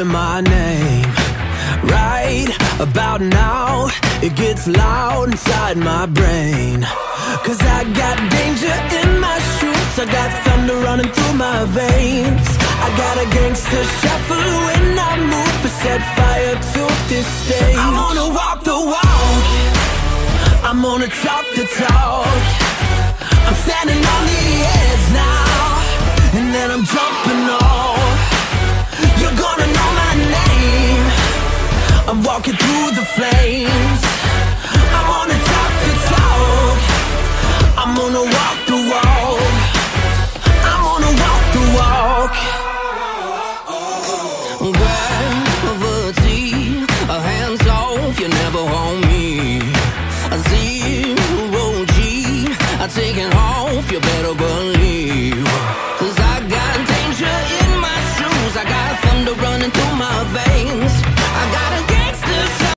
calling my name. Right about now, it gets loud inside my brain. Cause I got danger in my shoes, I got thunder running through my veins. I got a gangster shuffle when I move, to set fire to this stage. I wanna walk the walk, I'm gonna talk the talk. I'm standing on the edge now, and then I'm jumping off. You're gonna know my name, I'm walking through the flames. I'm gonna talk the talk, I'm gonna walk the walk. I'm gonna walk the walk. Gravity, hands off, you never hold me. Zero G, I take it off, you better believe.